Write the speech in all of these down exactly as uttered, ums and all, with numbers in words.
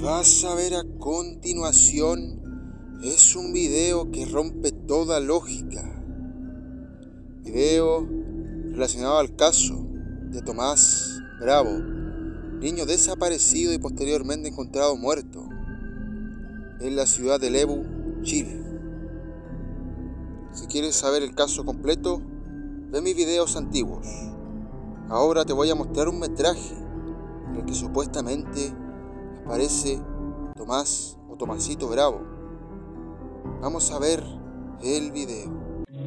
vas a ver a continuación es un video que rompe toda lógica. Video relacionado al caso de Tomás Bravo, niño desaparecido y posteriormente encontrado muerto en la ciudad de Lebu, Chile. Si quieres saber el caso completo, ve mis videos antiguos. Ahora te voy a mostrar un metraje en el que supuestamente aparece Tomás o Tomasito Bravo. Vamos a ver el video.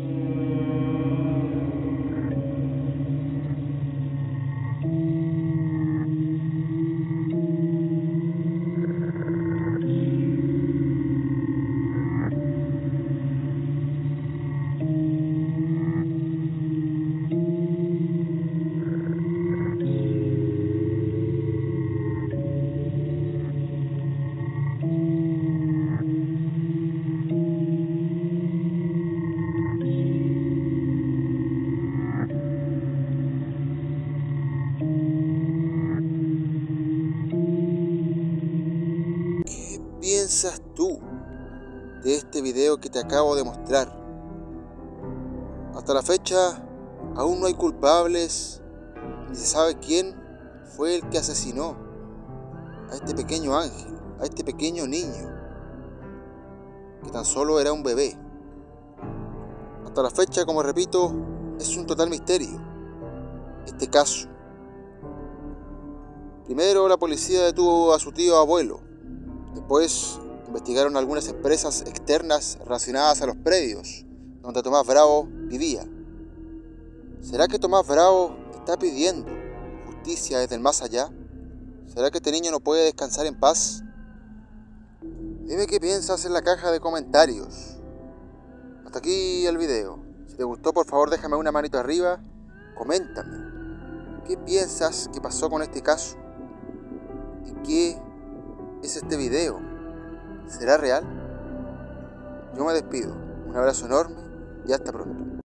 ¿Qué piensas tú de este video que te acabo de mostrar? Hasta la fecha aún no hay culpables ni se sabe quién fue el que asesinó a este pequeño ángel, a este pequeño niño que tan solo era un bebé. Hasta la fecha, como repito, es un total misterio este caso. Primero la policía detuvo a su tío abuelo. Después investigaron algunas empresas externas relacionadas a los predios donde Tomás Bravo vivía. ¿Será que Tomás Bravo está pidiendo justicia desde el más allá? ¿Será que este niño no puede descansar en paz? Dime qué piensas en la caja de comentarios. Hasta aquí el video. Si te gustó, por favor déjame una manito arriba. Coméntame. ¿Qué piensas que pasó con este caso? ¿Y qué es este video? ¿Será real? Yo me despido. Un abrazo enorme y hasta pronto.